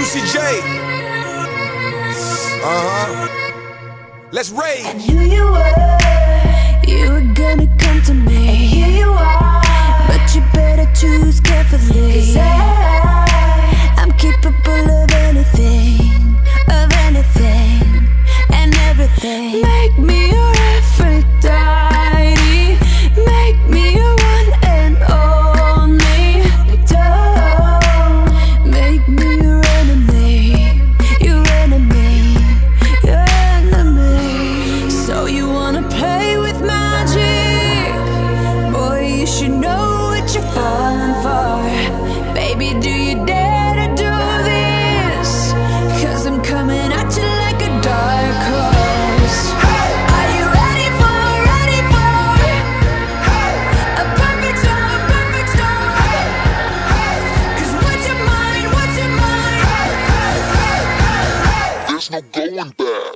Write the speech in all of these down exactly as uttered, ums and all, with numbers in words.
Juicy J. Uh-huh. Let's rage. I knew you were, you were gonna come to me. And here you are, but you better choose carefully. 'Cause I, I'm capable of anything, of anything, and everything. Make me your Aphrodite, make me your one and only. Don't make me your enemy, your enemy, your enemy. So you wanna play with magic? Boy, you should know what you're falling for. Baby, do you dare to do this? 'Cause I'm coming at you like a dark horse. Are you ready for, ready for a perfect storm, perfect storm? 'Cause what's your mind, what's your mind? There's no going back.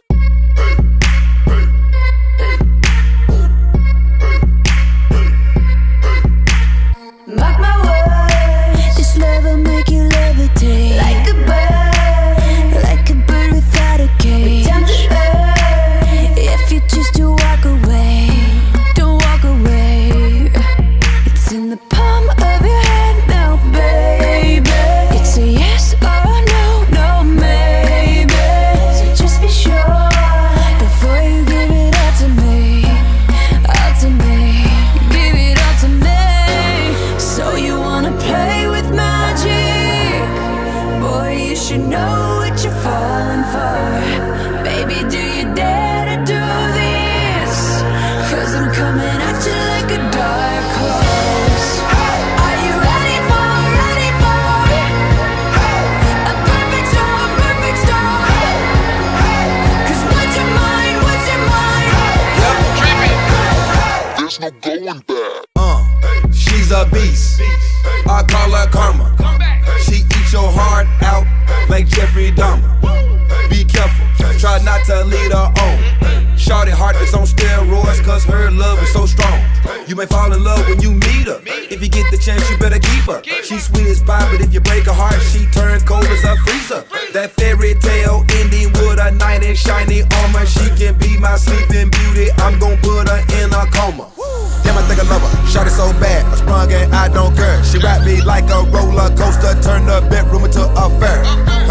Mark my words, this love will make you levitate like a bird, like a bird without a cage. Down to earth, if you choose to walk away, don't walk away. It's in the palm of your hand now, baby. It's a yes or a no, no maybe. So just be sure before you give it all to me, all to me. Give it all to me. So you wanna play with magic? Boy, you should know what you're falling for. Baby, do you dare to do this? 'Cause I'm coming at you like a dark horse. Are you ready for, ready for a perfect storm, perfect storm? 'Cause what's your mind, what's your mind? There's no going back. Uh, she's a beast. I call her karma. She eats your heart out like Jeffrey Dahmer. Be careful, try not to lead her on. Shorty heart is on steroids, 'cause her love is so strong. You may fall in love when you meet her. If you get the chance, you better keep her. She's sweet as pie, but if you break her heart, she turns cold as a freezer. That fairy tale ending with a knight in shiny armor. She can be my sleeping beauty. I'm gon' put her in a coma. Damn, I think I love her. Shot it so bad, I sprung and I don't care. She wrapped me like a roller coaster, turned the bedroom into a fair.